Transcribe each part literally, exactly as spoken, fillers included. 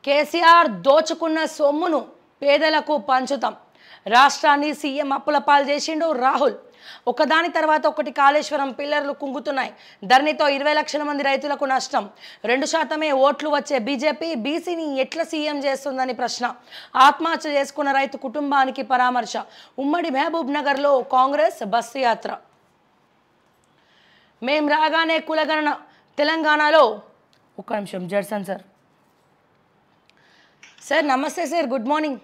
కేసీఆర్ దోచుకున్న సొమ్మును పేదలకు పంచుతాం. రాష్ట్రాన్ని సీఎం అప్పుల పాలు చేసిండు రాహుల్. ఒకదాని తర్వాత ఒకటి కాళేశ్వరం పిల్లర్లు కుంగుతున్నాయి. ధరణితో ఇరవై లక్షల మంది రైతులకు నష్టం. రెండు శాతమే ఓట్లు వచ్చే బీజేపీ బీసీని ఎట్లా సీఎం చేస్తుందని ప్రశ్న. ఆత్మహత్య చేసుకున్న రైతు కుటుంబానికి పరామర్శ. ఉమ్మడి మహబూబ్ నగర్లో కాంగ్రెస్ బస్సు యాత్ర. మేం రాగానే కులగణన తెలంగాణలో. ఒక్క నిమిషం జడ్సన్ సార్. సార్ నమస్తే sir, good morning.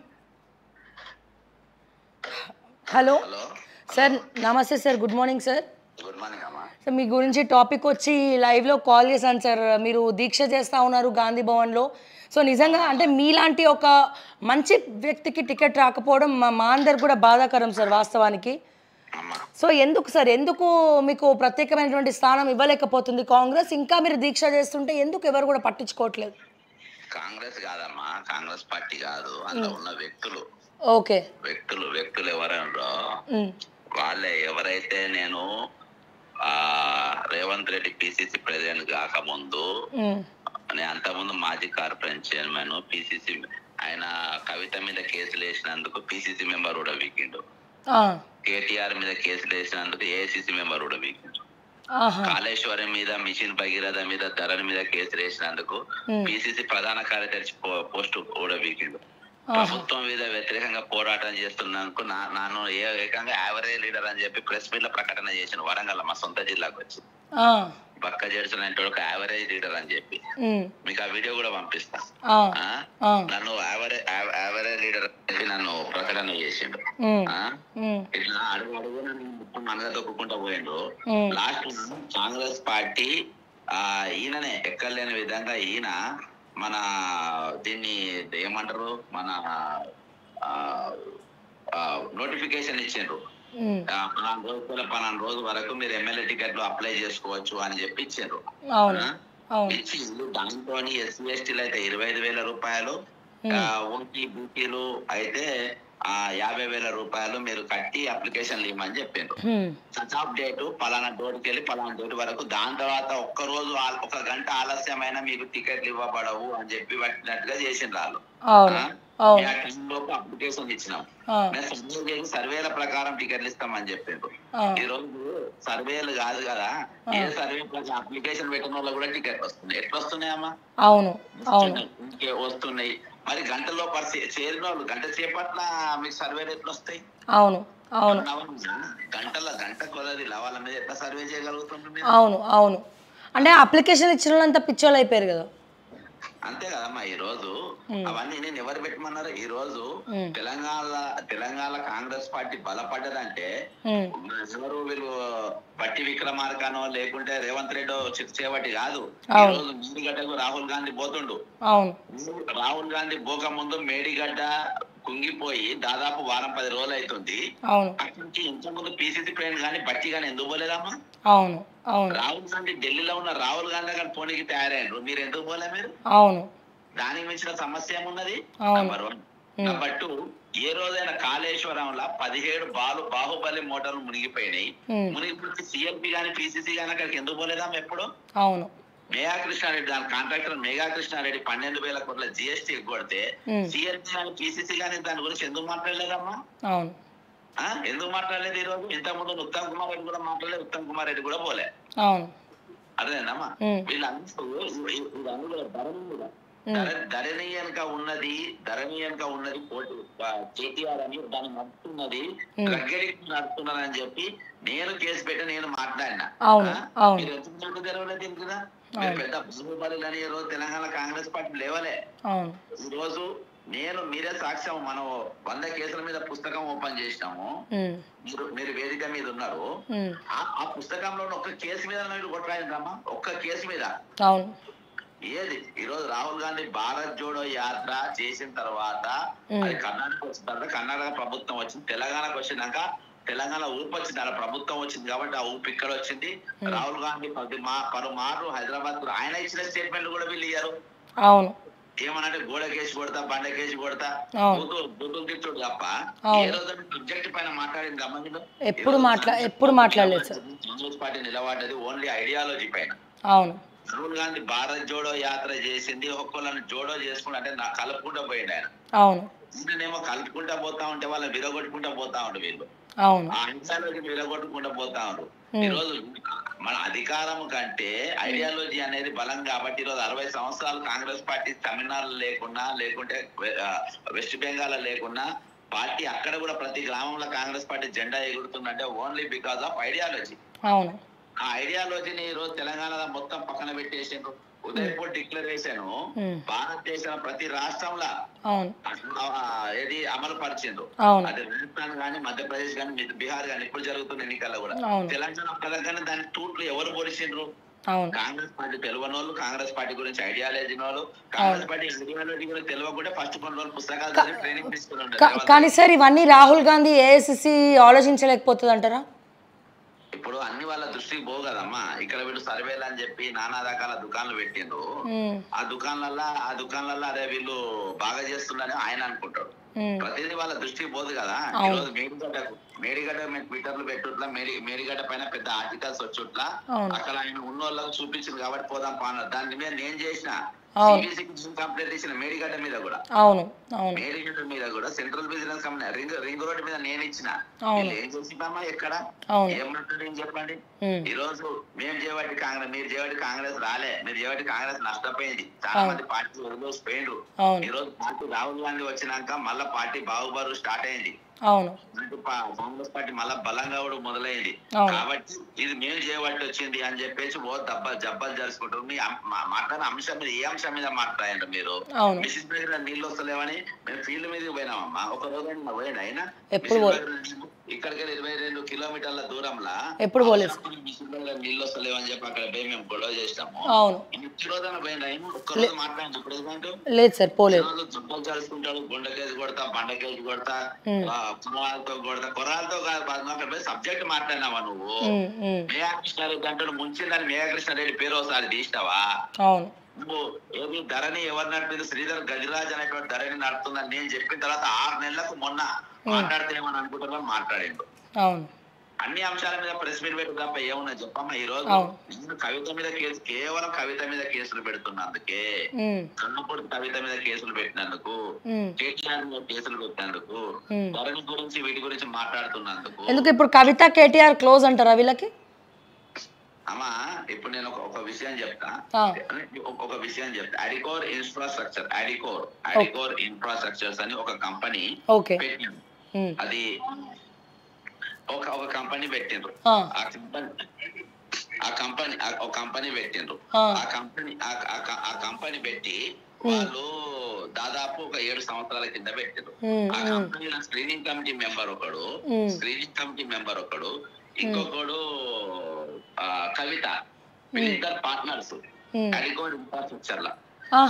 Hello sir, నమస్తే sir, good morning sir. Good morning అమ్మా. సార్ మీ గురించి టాపిక్ వచ్చి లైవ్లో కాల్ చేశాను సార్. మీరు దీక్ష చేస్తూ ఉన్నారు గాంధీ భవన్లో. సో నిజంగా అంటే మీలాంటి ఒక మంచి వ్యక్తికి టికెట్ రాకపోవడం మా మా అందరు కూడా బాధాకరం సార్ వాస్తవానికి. సో ఎందుకు సార్, ఎందుకు మీకు ప్రత్యేకమైనటువంటి స్థానం ఇవ్వలేకపోతుంది కాంగ్రెస్? ఇంకా మీరు దీక్ష చేస్తుంటే ఎందుకు ఎవరు కూడా పట్టించుకోవట్లేదు? కాంగ్రెస్ కాదమ్మా, కాంగ్రెస్ పార్టీ కాదు, అందులో ఉన్న వ్యక్తులు. ఓకే, వ్యక్తులు వ్యక్తులు ఎవరో వాళ్ళే. ఎవరైతే నేను ఆ రేవంత్ రెడ్డి పిసిసి ప్రెసిడెంట్ కాకముందు, నేను అంతకుముందు మాజీ కార్పొరేషన్ చైర్మన్, పిసిసి ఆయన కవిత మీద కేసులు వేసినందుకు పిసిసి మెంబర్ కూడా వీకిండు. కేటీఆర్ మీద కేసులు వేసినందుకు ఏఐసిసి మెంబర్ కూడా వీకిండు. కాళేశ్వరం మీద, మిషన్ భగీరథ మీద, ధరణి మీద కేసులు వేసినందుకు పిసిసి ప్రధాన కార్యదర్శి పోస్టు కూడా వీకిండు. ప్రభుత్వం మీద వ్యతిరేకంగా పోరాటం చేస్తున్నందుకు నాను ఏకంగా యావరేజ్ లీడర్ అని చెప్పి ప్రెస్ మీట్ లో ప్రకటన చేసిన వరంగల్ మా సొంత జిల్లాకు వచ్చి పక్క చేసిన ఒక యావరేజ్ లీడర్ అని చెప్పి మీకు ఆ వీడియో కూడా పంపిస్తా. నన్ను యావరేజ్ యావరేజ్ లీడర్ అని చెప్పి నన్ను ప్రకటన చేసిండు. ఇట్లా అడుగు అడుగు మొత్తం మనగా తొక్కుకుంటా పోయిండు. లాస్ట్ కాంగ్రెస్ పార్టీ ఆ ఈయననే ఎక్కలేని విధంగా ఈయన మన దీన్ని ఏమంటారు, మన నోటిఫికేషన్ ఇచ్చిండ్రు. పలానా రోజుల పలానా రోజు వరకు మీరు ఎమ్మెల్యే టికెట్లు అప్లై చేసుకోవచ్చు అని చెప్పి ఇచ్చిండ్రు. ఇచ్చి దాంతో ఎస్సీ ఎస్టీలు అయితే ఇరవై ఐదు వేల రూపాయలు, ఓటీ బీసీలు అయితే ఆ యాభై వేల రూపాయలు మీరు కట్టి అప్లికేషన్లు ఇవ్వమని చెప్పిండ్రు. సచ్ ఆఫ్ డేట్ పలానా డోర్కి వెళ్ళి పలానా డోర్ వరకు, దాని తర్వాత ఒక్క రోజు ఒక గంట ఆలస్యమైన మీకు టికెట్లు ఇవ్వబడవు అని చెప్పి పట్టినట్టుగా చేసిండ్రు వాళ్ళు. అప్లికేషన్ ఇచ్చినాం, మేము సర్వేల ప్రకారం టికెట్లు ఇస్తామని చెప్పిండ్రు. ఈ రోజు సర్వేలు కాదు కదా, ఏ సర్వే ప్రకారం అప్లికేషన్ పెట్టిన వాళ్ళు కూడా టికెట్ వస్తున్నాయి. ఎట్లా వస్తున్నాయమ్మా? అవును వస్తున్నాయి. మరి గంటలో చేరిన వాళ్ళు గంట చేపట్ల మీకు సర్వేలు ఎట్లా వస్తాయి? అవును అవును గంటల గంట కొలది లవాల మీద ఎట్లా సర్వే చేయగలుగుతుంది? అవును అవును అంటే అప్లికేషన్ ఇచ్చిన వాళ్ళంతా పిచ్చోళ్ళు అయిపోయారు కదా. అంతే కదమ్మా. ఈ రోజు అవన్నీ నేను ఎవరు పెట్టమన్నారు? ఈ రోజు తెలంగాణ తెలంగాణ కాంగ్రెస్ పార్టీ బలపడ్డదంటే ఎవరు వీళ్ళు పట్టి విక్రమార్కనో లేకుంటే రేవంత్ రెడ్డి చేపట్టి కాదు. ఈ రోజు మేడిగడ్డకు రాహుల్ గాంధీ పోతుండు. రాహుల్ గాంధీ పోక ముందు మేడిగడ్డ కుంగిపోయి దాదాపు వారం పది రోజులు అవుతుంది. అక్కడి నుంచి ఇంతకుముందు పిసిసి ప్రెసిడెంట్ కానీ బట్టి కానీ ఎందుకు పోలేదమ్మా? అవును అవును రాహుల్ గాంధీ ఢిల్లీలో ఉన్న రాహుల్ గాంధీ గారి పోనీకి తయారయ్యారు. మీరు ఎందుకు పోలే? మీరు అవును దానికి మించిన సమస్య ఏమున్నది? Number one. నెంబర్ టూ, ఏ రోజైనా కాళేశ్వరంలో పదిహేడు బాలు బాహుబలి మోటార్లు మునిగిపోయినాయి. మునిగిపోతే సిఎల్పి గానీ పిసిసి గానీ అక్కడికి ఎందుకు పోలేదాం? ఎప్పుడు? అవును మేఘా కృష్ణారెడ్డి దాని కాంట్రాక్టర్ మేఘా కృష్ణారెడ్డి పన్నెండు వేల కోట్ల జిఎస్టీ కొడితే సిఎల్పి గానీ పిసిసి గానీ దాని గురించి ఎందుకు మాట్లాడలేదమ్మా? అవును ఎందుకు మాట్లాడలేదు? ఈ రోజు ఇంతకు ముందు ఉత్తమ్ కుమార్ రెడ్డి కూడా మాట్లాడలేదు, ఉత్తమ్ కుమార్ రెడ్డి కూడా పోలే. అవును అదేనమ్మా. వీళ్ళందరూ ధరణి వెనుక ఉన్నది ధరణి వెనుక ఉన్నది కేటీఆర్ అని దాన్ని నడుస్తున్నది గగ్గడి నడుస్తున్నది అని చెప్పి నేను కేసు పెట్టి నేను మాట్లాడినా. మీరు ఎందుకు తెరవలేదు? తెలుసుదా? మీరు పెద్ద బాహుబలి అని ఈ రోజు తెలంగాణ కాంగ్రెస్ పార్టీ లేవలే. ఈ రోజు నేను మీరే సాక్ష్యం, మనం వంద కేసుల మీద పుస్తకం ఓపెన్ చేసినాము. మీరు మీరు వేదిక మీద ఉన్నారు. ఆ పుస్తకంలో ఒక్క కేసు మీద మీరు కొట్లాడిందమ్మా, ఒక్క కేసు మీద. ఏది? ఈ రోజు రాహుల్ గాంధీ భారత్ జోడో యాత్ర చేసిన తర్వాత అది కర్ణాటక వచ్చిన తర్వాత కర్ణాటక ప్రభుత్వం వచ్చింది. తెలంగాణకు వచ్చినాక తెలంగాణ ఊపు వచ్చింది, అలా ప్రభుత్వం వచ్చింది కాబట్టి ఆ ఊపు ఇక్కడ వచ్చింది. రాహుల్ గాంధీ పది మా పలుమార్లు హైదరాబాద్ ఆయన ఇచ్చిన స్టేట్మెంట్ కూడా వీళ్ళు ఇయ్యారు. అవును ఏమనంటే గోడ కేసు కొడతా, బండ కేసు కొడతా, బుద్ధులు తిట్టుడు తప్ప ఏ రోజు సబ్జెక్ట్ పైన మాట్లాడింది గమనించు. ఎప్పుడు మాట్లా ఎప్పుడు మాట్లాడలేదు సార్. కాంగ్రెస్ పార్టీ నిలబడ్డది ఓన్లీ ఐడియాలజీ పైన. అవును రాహుల్ గాంధీ భారత్ జోడో యాత్ర చేసింది, ఒక్కొక్కళ్ళని జోడో చేసుకుంటా అంటే నా కలుపుకుంటా పోయిండు ఆయన. అవును. నేనేమో కలుపుకుంటా పోతా ఉంటే వాళ్ళని విరగొట్టుకుంటా పోతా ఉండు వీళ్ళు. అవును. ఆ అంశాలకి విరగొట్టుకుంటా పోతా ఉండు. ఈ రోజు మన అధికారం కంటే ఐడియాలజీ అనేది బలం కాబట్టి ఈ రోజు అరవై సంవత్సరాలు కాంగ్రెస్ పార్టీ తమిళనాడు లేకున్నా, లేకుంటే వెస్ట్ బెంగాల్ లేకున్నా పార్టీ అక్కడ కూడా ప్రతి గ్రామంలో కాంగ్రెస్ పార్టీ జెండా ఎగురుతుందంటే ఓన్లీ బికాస్ ఆఫ్ ఐడియాలజీ. అవును. ఆ ఐడియాలజీని ఈ రోజు తెలంగాణలో మొత్తం పక్కన పెట్టేసిండ్రు. ఉదయపూర్ డిక్లరేషన్ భారతదేశం ప్రతి రాష్ట్రంలో ఏది అమలు పరిచిండ్రు. అది రాజస్థాన్ గానీ, మధ్యప్రదేశ్ గానీ, బీహార్ గానీ ఇప్పుడు జరుగుతున్న ఎన్నికల్లో కూడా తెలంగాణ ఒక్కదగ్గర దాని తూట్లు ఎవరు పొడిచిండ్రు? కాంగ్రెస్ పార్టీ తెలియని వాళ్ళు, కాంగ్రెస్ పార్టీ గురించి ఐడియాలజీ వాళ్ళు, కాంగ్రెస్ పార్టీ ఐడియాలజీ గురించి తెలియకుండా ఫస్ట్ కొన్ని రోజులు పుస్తకాలు చదివి ట్రైనింగ్ తీసుకున్నారు. కానీ సార్ ఇవన్నీ రాహుల్ గాంధీ ఏఐసిసి ఆలోచించలేకపోతుంది అంటారా? ఇప్పుడు అన్ని వాళ్ళ దృష్టికి పోవు కదమ్మా. ఇక్కడ వీళ్ళు సర్వేలు అని చెప్పి నానా రకాల దుకాణాలు పెట్టిండ్రు. ఆ దుకాణాలల్లో ఆ దుకాణాలలో అదే వీళ్ళు బాగా చేస్తున్నారని ఆయన అనుకుంటాడు. ప్రతిదీ వాళ్ళ దృష్టికి పోదు కదా. ఈరోజు మేడిగడ్డ మేడిగడ్డ మేము ట్విట్టర్లు పెట్టుట్లా, మేడి మేడిగడ్డ పైన పెద్ద ఆర్టికల్స్ వచ్చుట్లా అక్కడ ఆయన ఉన్న వాళ్ళకి చూపించింది కాబట్టి పోదాం పాన. దాని మీద నేను చేసిన కంప్లైంట్ చేసిన మేడిగడ్డ మీద కూడా, మేడిగడ్డ మీద కూడా central business company ring ring road మీద నేను ఇచ్చిన. ఏం చేసినామా ఎక్కడ ఏమంటుంది చెప్పండి. ఈ రోజు మేము చేయబట్టి కాంగ్రెస్, మీరు చేయబట్టి కాంగ్రెస్ రాలే, మీరు చేయబట్టి కాంగ్రెస్ నష్టపోయింది. చాలా మంది పార్టీ వదిలేసిపోయిండ్రు. ఈ రోజు పార్టీ రాహుల్ గాంధీ వచ్చినాక మళ్ళా పార్టీ బాగుబారు స్టార్ట్ అయింది. కాంగ్రెస్ పార్టీ మళ్ళా బలంగా కూడా మొదలైంది. కాబట్టి ఇది మేము చేయబట్టి వచ్చింది అని చెప్పేసి ఓ దెబ్బ జబ్బలు జరుచుకుంటారు. మీ మాట్లాడిన అంశం మీద ఏ అంశం మీద మాట్లాడండి మీరు? మిషన్ దగ్గర నీళ్ళు వస్తలేవని మేము ఫీల్డ్ మీదకి పోయినామమ్మా. ఒక రోజు పోయినా అయినా ఇక్కడికి ఇరవై రెండు కిలోమీటర్ల దూరంలో ఎప్పుడు నీళ్ళు వస్తలేవని చెప్పి అక్కడ పోయి మేము గొడవ చేసినాము. ఇన్ని రోజున పోయినా ఒక్క రోజు మాట్లాడండి. ఇప్పుడు ఏమంటారు? చుట్టాలు చదువుకుంటాడు, గుండెకేసి కొడతా, బండకేసి కొడతా, కురాలతో కొడతా. కురాలతో కాదు, సబ్జెక్ట్ మాట్లాడినావా నువ్వు? మేఘకృష్ణారెడ్డి అంటాడు ముంచిందని మేఘకృష్ణారెడ్డి పేరు ఒకసారి తీసినావా? నువ్వు ఏది ధరణి ఎవరు నడిపింది? శ్రీధర్ గజరాజ్ అనేటువంటి ధరణి నడుపుతుందని నేను చెప్పిన తర్వాత ఆరు నెలలకు మొన్న మాట్లాడితే ఏమని అనుకుంటున్నా మాట్లాడిండు. అన్ని అంశాల మీద ప్రెస్ మీట్ పెట్టు తప్ప ఏమన్నా చెప్పమ్మా. ఈ రోజు కవిత మీద కేసు, కేవలం కవిత మీద కేసులు పెడుతున్నందుకే, కన్నపూడి కవిత మీద కేసులు పెట్టినందుకు, కేటీఆర్ మీద కేసులు పెట్టినందుకు, ధరణి గురించి వీటి గురించి మాట్లాడుతున్నందుకు. ఎందుకు ఇప్పుడు కవిత కేటీఆర్ క్లోజ్ అంటారా వీళ్ళకి? అమ్మా ఇప్పుడు నేను ఒక విషయం చెప్తా ఒక విషయం చెప్తా అడికోర్ ఇన్ఫ్రాస్ట్రక్చర్ అడికోర్ అడికోర్ ఇన్ఫ్రాస్ట్రక్చర్స్ అని ఒక కంపెనీ పెట్టిండ్రు. అది ఒక ఒక కంపెనీ పెట్టిండ్రు. ఆ కంపెనీ ఆ కంపెనీ ఒక కంపెనీ పెట్టిండ్రు. ఆ కంపెనీ ఆ కంపెనీ పెట్టి వాళ్ళు దాదాపు ఒక ఏడు సంవత్సరాల కింద పెట్టిండ్రు. ఆ కంపెనీలో స్క్రీనింగ్ కమిటీ మెంబర్ ఒకడు, స్క్రీనింగ్ కమిటీ మెంబర్ ఒకడు, ఇంకొకడు కవిత, వీళ్ళిద్దరు పార్ట్నర్స్ అడికోర్ ఇన్ఫ్రాస్ట్రక్చర్ లా.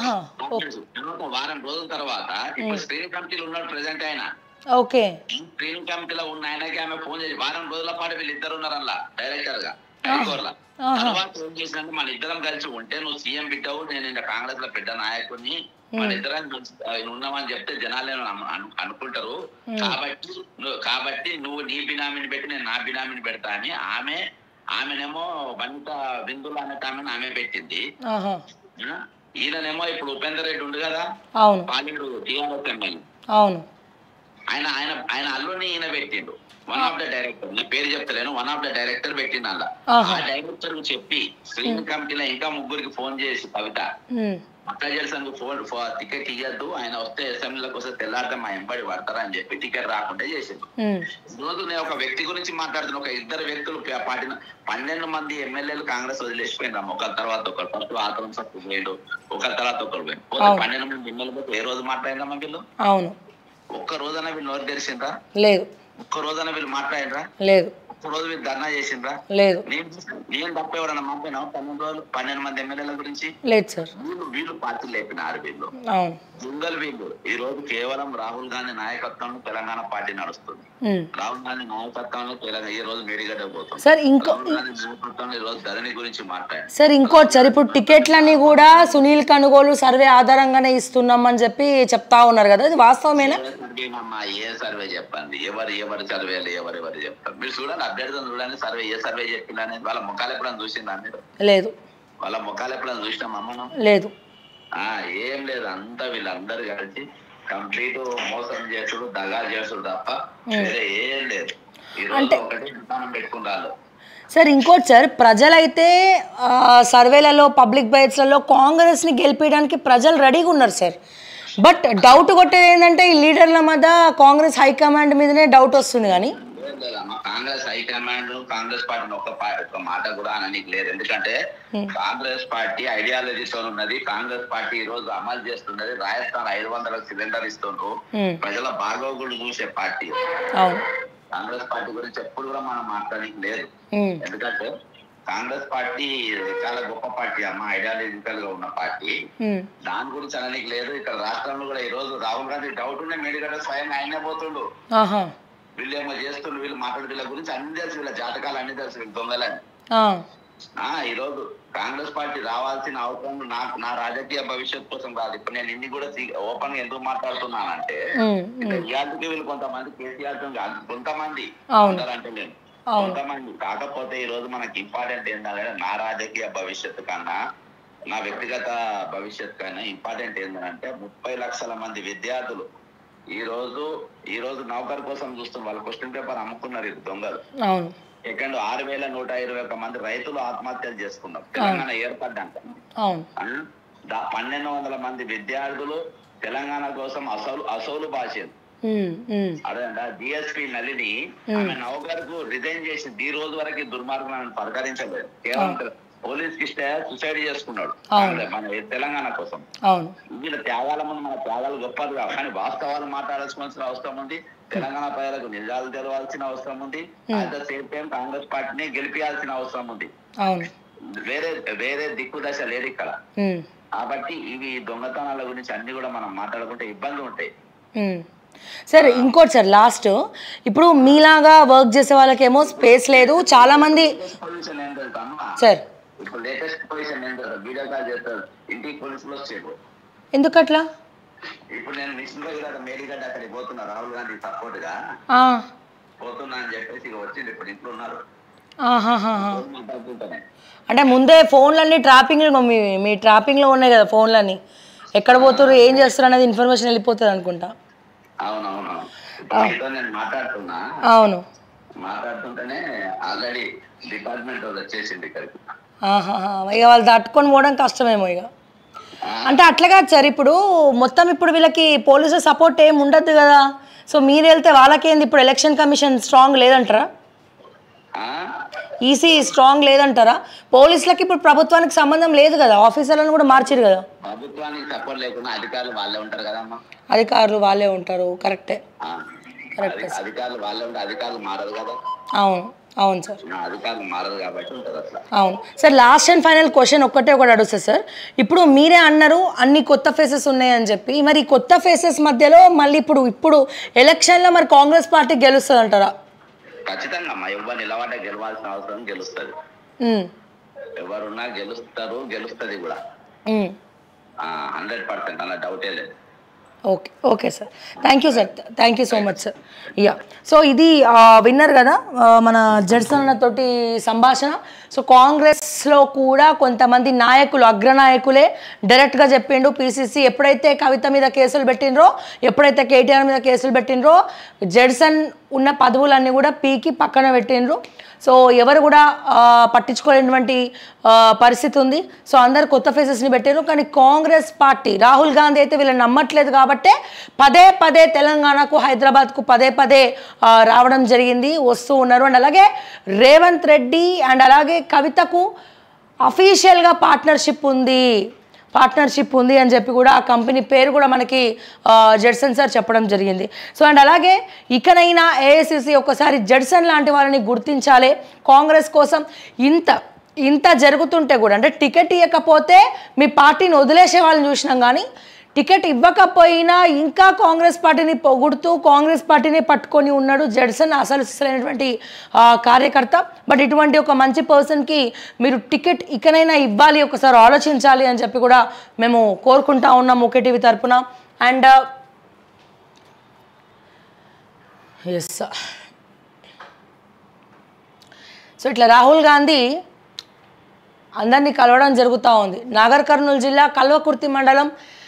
వారం రోజుల తర్వాత ఇప్పుడు స్క్రీనింగ్ కమిటీలో ఉన్నాడు ప్రెసెంట్ ఆయన. స్క్రీనింగ్ కమిటీలో ఉన్న ఆయనకి ఆమె ఫోన్ చేసి వారం రోజుల పాటు వీళ్ళిద్దరు ఉన్నారు అలా డైరెక్టర్ గా అడికోర్ లా. తర్వాత ఏం చేసినట్టు మన ఇద్దరం కలిసి ఉంటే నువ్వు సీఎం బిడ్డవు, నేను ఇంకా కాంగ్రెస్ లో పెద్ద నాయకుడిని, మన ఇద్దరం ఉన్నామని చెప్తే జనాలే అనుకుంటారు. కాబట్టి కాబట్టి నువ్వు నీ బినామీని పెట్టి నేను నా బినామీని పెడతా అని ఆమె ఆమెనేమో వనిత బిందులు అన్నట్టు ఆమెను ఆమె పెట్టింది. ఈయననేమో ఇప్పుడు ఉపేందర్ రెడ్డి ఉండు కదా పాలిండు టీఆర్ఎస్ ఎమ్మెల్యే, ఆయన ఆయన ఆయన అల్లుని ఈయన పెట్టిండు. వన్ ఆఫ్ ద డైరెక్టర్, నా పేరు చెప్తలేను, వన్ ఆఫ్ ద డైరెక్టర్ పెట్టిండు అలా. ఆ డైరెక్టర్ కు చెప్పి స్క్రీనింగ్ కమిటీలో ఇంకా ముగ్గురికి ఫోన్ చేసి కవిత అట్లా చేసాను ఫోన్ టికెట్ ఇవ్వద్దు, ఆయన వస్తే అసెంబ్లీలోకి వస్తే తెల్లారితే మా ఎంబడి పడతారా అని చెప్పి టికెట్ రాకుండా చేసిండు. రోజు నేను ఒక వ్యక్తి గురించి మాట్లాడుతున్నా. ఒక ఇద్దరు వ్యక్తులు పాటిన పన్నెండు మంది ఎమ్మెల్యేలు కాంగ్రెస్ వదిలేసిపోయినాం. ఒకరి తర్వాత ఒకరు, ఫస్ట్ ఆత్రం సత్తు పోయాడు, ఒకరి తర్వాత ఒకరు పోయాడు. పన్నెండు మంది ఎమ్మెల్యేలు ఏ రోజు మాట్లాడినామా వీళ్ళు? ఒక్క రోజైనా వీళ్ళు నోరు తెరిచిండ్రా? లేదు. ఒక్క రోజైనా వీళ్ళు మాట్లాడినరా? లేదు. ఒక్క రోజు వీళ్ళు ధర్నా చేసిండ్రా? లేదు. నేను తప్ప ఎవరన్నా మాట్లాడినా పన్నెండు రోజులు పన్నెండు మంది ఎమ్మెల్యేల గురించి? లేదు సార్. వీళ్ళు వీళ్ళు పార్టీలు లేపినారు వీళ్ళు దొంగలు వీళ్ళు. ఈ రోజు కేవలం రాహుల్ గాంధీ నాయకత్వంలో తెలంగాణ పార్టీ నడుస్తుంది. రాహుల్ గాంధీ నాయకత్వంలో తెలంగాణ ఈ రోజు మేడిగడ్డ పోతుంది. రాహుల్ గాంధీ నాయకత్వంలో ఈ రోజు ధరణి గురించి మాట్లాడారు సార్. ఇంకోటి సార్, ఇప్పుడు టికెట్లని కూడా సునీల్ కనుగోలు సర్వే ఆధారంగానే ఇస్తున్నాం అని చెప్పి చెప్తా ఉన్నారు కదా, అది వాస్తవమేనా? ఏ సర్వే చెప్పండి, ఎవరు ఎవరు సర్వేలు ఎవరెవరు చెప్తారు మీరు చూడండి, అభ్యర్థులను చూడండి, సర్వే ఏ సర్వే చెప్పింది అనేది వాళ్ళ ముఖాలు ఎప్పుడైనా చూసిందా మీరు? లేదు. వాళ్ళ ముఖాలు ఎప్పుడైనా చూసినామా మనం? లేదు. ఆ ఏం లేదు, అంతా వీళ్ళందరూ కలిసి కంప్లీట్ మోసం చేసుడు, దగా చేసుడు తప్ప వేరే ఏం లేదు. ఈ రోజు ఒకటి దుకాణం పెట్టుకుంటారు సార్. ఇంకోటి సార్, ప్రజలైతే సర్వేలలో పబ్లిక్ బైట్స్లలో కాంగ్రెస్ని గెలిపించడానికి ప్రజలు రెడీగా ఉన్నారు సార్. బట్ డౌట్ కొట్టేది ఏంటంటే ఈ లీడర్ల మధ్య కాంగ్రెస్ హైకమాండ్ మీదనే డౌట్ వస్తుంది. కానీ కాంగ్రెస్ హైకమాండ్ కాంగ్రెస్ పార్టీని ఒక్క ఒక్క మాట కూడా అనడానికి లేదు. ఎందుకంటే కాంగ్రెస్ పార్టీ ఐడియాలజీతో ఉన్నది. కాంగ్రెస్ పార్టీ ఈ రోజు అమలు చేస్తున్నది. రాజస్థాన్ ఐదు వందల సిలిండర్ ఇస్తుండ్రు. ప్రజల బాగోగులు చూసే పార్టీ కాంగ్రెస్ పార్టీ గురించి ఎప్పుడు కూడా మనం మాట్లాడడానికి లేదు. ఎందుకంటే కాంగ్రెస్ పార్టీ చాలా గొప్ప పార్టీ అమ్మ, ఐడియాలజికల్ గా ఉన్న పార్టీ. దాని గురించి అనడానికి లేదు. ఇక్కడ రాష్ట్రంలో కూడా ఈ రోజు రాహుల్ గాంధీ డౌట్ ఉండే మేడిగడ్డ స్వయంగా ఆయనే పోతుండు. వీళ్ళు ఏమో చేస్తుండ్రు, వీళ్ళు మాట్లాడే వీళ్ళ గురించి అన్ని తెలుసు, వీళ్ళ జాతకాలు అన్ని తెలుసు, వీళ్ళు దొంగలని. ఈ రోజు కాంగ్రెస్ పార్టీ రావాల్సిన అవసరం నాకు నా రాజకీయ భవిష్యత్ కోసం కాదు. ఇప్పుడు నేను ఇన్ని కూడా ఓపెన్ గా ఎందుకు మాట్లాడుతున్నానంటే ఇవాళకి వీళ్ళు కొంతమంది కేసీఆర్ కొంతమంది ఉంటారంటే నేను కొంతమంది కాకపోతే ఈ రోజు మనకి ఇంపార్టెంట్ ఏంటంటే నా రాజకీయ భవిష్యత్తు కన్నా నా వ్యక్తిగత భవిష్యత్ కన్నా ఇంపార్టెంట్ ఏంటంటే ముప్పై లక్షల మంది విద్యార్థులు ఈ రోజు ఈ రోజు నౌకర్ కోసం చూస్తున్న వాళ్ళు క్వశ్చన్ పేపర్ అమ్ముకున్నారు ఇది దొంగలు. సెకండ్ ఆరు వేల నూట ఇరవై ఒక్క మంది రైతులు ఆత్మహత్యలు చేసుకున్నారు తెలంగాణ ఏర్పడ్డాక. పన్నెండు వందల మంది విద్యార్థులు తెలంగాణ కోసం అసలు అసౌలు భాషలు అదేంట డిఎస్పీ నలిని ఆమె నౌకర్కు రిజైన్ చేసింది. ఈ రోజు వరకు దుర్మార్గం ఆమెను పరిగణించలేదు. కేవలం పోలీస్ కి సూసైడ్ చేసుకున్నాడు మన తెలంగాణ కోసం. వీళ్ళ త్యాగాల ముందు మన త్యాగాలు గొప్పది కాదు, కానీ వాస్తవాలు మాట్లాడాల్సిన అవసరం ఉంది. తెలంగాణ ప్రజలకు నిజాలు తెలవాల్సిన అవసరం ఉంది. At the same time Congress పార్టీని గెలిపించాల్సిన అవసరం ఉంది. వేరే వేరే దిక్కు దశ లేదు ఇక్కడ. కాబట్టి ఇవి దొంగతనాల గురించి అన్ని కూడా మనం మాట్లాడుకుంటే ఇబ్బంది ఉంటాయి. సార్ ఇంకోటి సార్, లాస్ట్ ఇప్పుడు మీలాగా వర్క్ చేసే వాళ్ళకేమో స్పేస్ లేదు. చాలా మంది సార్ ఇప్పుడు లేటెస్ట్ పొజిషన్ ఏంటో వీడియో కాల్ చేస్తారు, ఇంటికి పోలీసులు వచ్చేది. ఎందుకట్లా? ఇప్పుడు నేను మిషన్ దగ్గర మేడిగడ్డ అక్కడికి పోతున్నా, రాహుల్ గాంధీ సపోర్ట్ గా పోతున్నా అని చెప్పేసి వచ్చింది. ఇప్పుడు ఇంట్లో ఉన్నారు. అంటే ముందే ఫోన్లన్నీ ట్రాపింగ్ మీ మీ ట్రాపింగ్ లో ఉన్నాయి కదా ఫోన్లన్నీ, ఎక్కడ పోతున్నారు ఏం చేస్తారు అనేది ఇన్ఫర్మేషన్ వెళ్ళిపోతుంది అనుకుంటా. అవునవును, నేను మాట్లాడుతున్నా. అవును, మాట్లాడుతుంటేనే ఆల్రెడీ డిపార్ట్మెంట్ వాళ్ళు వచ్చేసింది ఇక్కడికి. ఇక వాళ్ళు తట్టుకొని పోవడం కష్టమేమో ఇక. అంటే అట్లా కాదు సార్, ఇప్పుడు మొత్తం ఇప్పుడు వీళ్ళకి పోలీసుల సపోర్ట్ ఏమి ఉండద్దు కదా. సో మీరు వెళ్తే వాళ్ళకేంది? ఇప్పుడు ఎలక్షన్ కమిషన్ స్ట్రాంగ్ లేదంటారా? ఈసీ స్ట్రాంగ్ లేదంటారా? పోలీసులకి ఇప్పుడు ప్రభుత్వానికి సంబంధం లేదు కదా, ఆఫీసర్లను కూడా మార్చారు కదా. ప్రభుత్వానికి సపోర్ట్ లేకుండా అధికారులు వాళ్ళే ఉంటారు కదమ్మా. అధికారులు వాళ్ళే ఉంటారు, కరెక్టే కరెక్టే. అధికారులు వాళ్ళే ఉంటారు, అధికారులు మారదు కదా. అవును అవును సార్, అధికారులు మారదు కాబట్టి ఉంటుంది అట్లా. అవును sir. Last and final question ఒక్కటే ఒకటి అడుగుతుంది సార్. ఇప్పుడు మీరే అన్నారు అన్ని కొత్త ఫేసెస్ ఉన్నాయని చెప్పి, మరి ఈ కొత్త ఫేసెస్ మధ్యలో మళ్ళీ ఇప్పుడు ఇప్పుడు ఎలక్షన్లో మరి కాంగ్రెస్ పార్టీ గెలుస్తుంది అంటారా? ఖచ్చితంగా అమ్మా, ఎవరు నిలబడ్డ గెలవాల్సిన అవసరం గెలుస్తుంది. ఎవరున్నా గెలుస్తారు, గెలుస్తుంది కూడా హండ్రెడ్ పర్సెంట్, అలా డౌటే లేదు. Okay okay sir, thank you sir, thank you so much sir. Yeah, so ఇది విన్నర్ కదా మన జడ్సన్ అన్నతోటి సంభాషణ. సో కాంగ్రెస్లో కూడా కొంతమంది నాయకులు, అగ్రనాయకులే డైరెక్ట్గా చెప్పిండు, పీసీసీ ఎప్పుడైతే కవిత మీద కేసులు పెట్టినరో, ఎప్పుడైతే కేటీఆర్ మీద కేసులు పెట్టినరో, జడ్సన్ ఉన్న పదవులన్నీ కూడా పీకి పక్కన పెట్టినరు. సో ఎవరు కూడా పట్టించుకోలేనటువంటి పరిస్థితి ఉంది. సో అందరు కొత్త ఫేసెస్ని పెట్టారు. కానీ కాంగ్రెస్ పార్టీ, రాహుల్ గాంధీ అయితే వీళ్ళని నమ్మట్లేదు కాబట్టే పదే పదే తెలంగాణకు, హైదరాబాద్కు పదే పదే రావడం జరిగింది, వస్తూ ఉన్నారు. అండ్ అలాగే రేవంత్ రెడ్డి అండ్ అలాగే కవితకు అఫీషియల్గా పార్ట్నర్షిప్ ఉంది పార్ట్నర్షిప్ ఉంది అని చెప్పి కూడా ఆ కంపెనీ పేరు కూడా మనకి జడ్సన్ సార్ చెప్పడం జరిగింది. సో అండ్ అలాగే ఇకనైనా ఏఐసిసి ఒకసారి జడ్సన్ లాంటి వాళ్ళని గుర్తించాలి. కాంగ్రెస్ కోసం ఇంత ఇంత జరుగుతుంటే కూడా, అంటే టికెట్ ఇవ్వకపోతే మీ పార్టీని వదిలేసే వాళ్ళని చూసినాం, కానీ టికెట్ ఇవ్వకపోయినా ఇంకా కాంగ్రెస్ పార్టీని పొగుడుతూ కాంగ్రెస్ పార్టీని పట్టుకొని ఉన్నాడు జడ్సన్, అసలు అసలైనటువంటి కార్యకర్త. బట్ ఇటువంటి ఒక మంచి పర్సన్కి మీరు టికెట్ ఇకనైనా ఇవ్వాలి, ఒకసారి ఆలోచించాలి అని చెప్పి కూడా మేము కోరుకుంటా ఉన్నాం ఓకే టీవీ తరఫున. అండ్ ఎస్, సో ఇట్లా రాహుల్ గాంధీ అందరినీ కలవడం జరుగుతూ ఉంది. నాగర్ కర్నూలు జిల్లా కల్వకుర్తి మండలం